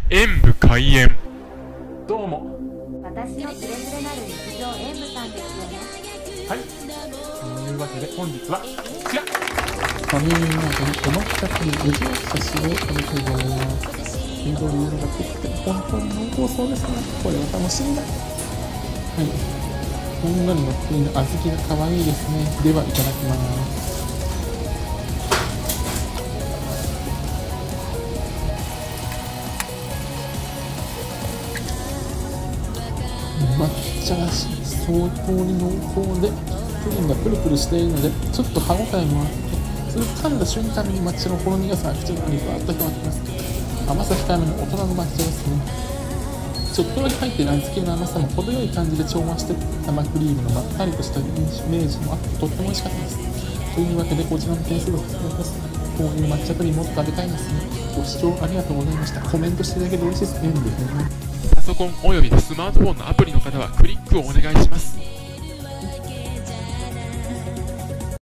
演武開演。 どうも。 私のつれづれなる日常演武さんですよね。 はい。というわけで本日はこちら。 ファミリーマートにおまったくに無事の写真を食べてございます。緑色が濃くて本当に濃厚そうですね。これは楽しみだ。はい。ほんのりのっぷりの小豆が可愛いですね。ではいただきます。抹茶らしい相当に濃厚でプリンがプルプルしているのでちょっと歯ごたえもあって、それを噛んだ瞬間に抹茶のほろ苦さが口の中にバーッと広がってきます。甘さ控えめの大人の抹茶ですね。ちょっとだけ入っている小豆の甘さも程よい感じで調和して生クリームのまったりとしたイメージもあってとっても美味しかったです。というわけでこちらの点数を差し上げます。こういう抹茶プリンもっと食べたいですね。ご視聴ありがとうございました。コメントしていただけて嬉しいです。演武ですね。 パソコンおよびスマートフォンのアプリの方はクリックをお願いします。